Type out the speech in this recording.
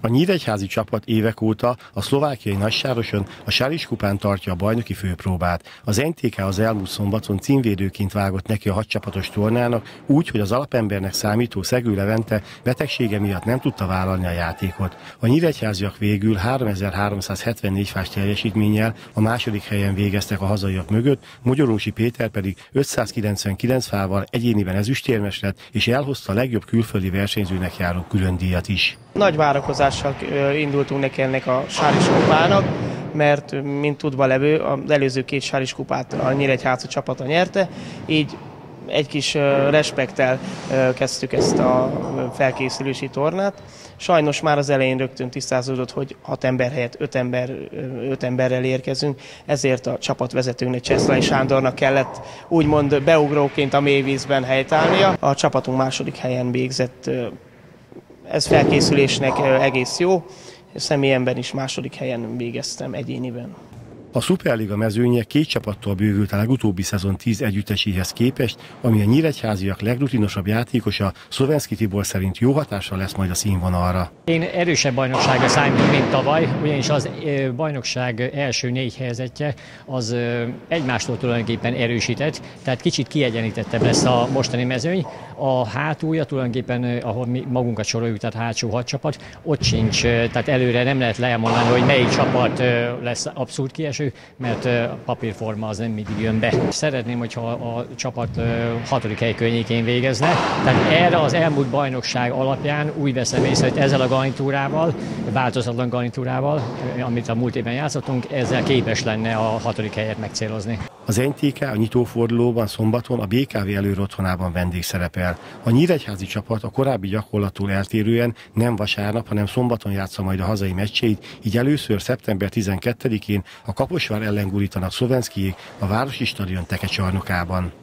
A nyíregyházi csapat évek óta a szlovákiai Nagysároson a Sáris kupán tartja a bajnoki főpróbát. Az NTK az elmúlt szombaton címvédőként vágott neki a 6 csapatos tornának, úgy, hogy az alapembernek számító Szegő Levente betegsége miatt nem tudta vállalni a játékot. A nyíregyháziak végül 3374 fás teljesítménnyel a második helyen végeztek a hazaiak mögött, Mogyorósi Péter pedig 599 fával egyéniben ezüstérmes lett, és elhozta a legjobb külföldi versenyzőnek járó külön díjat is. Nagy várakozással indultunk neki ennek a Sáris kupának, mert mint tudva levő, az előző 2 Sáris kupát a nyíregyházi csapata nyerte, így egy kis respekttel kezdtük ezt a felkészülési tornát. Sajnos már az elején rögtön tisztázódott, hogy 6 ember helyett 5 emberrel érkezünk, ezért a csapatvezetőnknek, Cseszlai Sándornak kellett úgymond beugróként a mélyvízben helytállnia. A csapatunk második helyen végzett. Ez felkészülésnek egész jó, személyemben is második helyen végeztem egyéniben. A Szuperliga mezőnye 2 csapattól bővült a legutóbbi szezon 10 együtteséhez képest, ami a nyíregyháziak legrutinosabb játékosa, Szlovenszky Tibor szerint jó hatással lesz majd a színvonalra. Én erősebb bajnokságra számítok, mint tavaly, ugyanis az bajnokság első 4 helyezettje az egymástól tulajdonképpen erősített, tehát kicsit kiegyenlítettebb lesz a mostani mezőny. A hátulja tulajdonképpen, ahol mi magunkat soroljuk, tehát hátsó 6 csapat, ott sincs, tehát előre nem lehet elmondani, hogy melyik csapat lesz abszolút kieső, mert a papírforma az nem mindig jön be. Szeretném, hogyha a csapat 6. hely környékén végezne. Tehát erre az elmúlt bajnokság alapján úgy veszem észre, hogy ezzel a garnitúrával, változatlan garnitúrával, amit a múlt évben játszottunk, ezzel képes lenne a 6. helyet megcélozni. Az NTK a nyitófordulóban szombaton a BKV Előre otthonában vendégszerepel. A nyíregyházi csapat a korábbi gyakorlattól eltérően nem vasárnap, hanem szombaton játsza majd a hazai meccseit, így először szeptember 12-én a Kaposvár ellen gurítanak Szlovenszkyjék a Városi Stadion tekecsarnokában.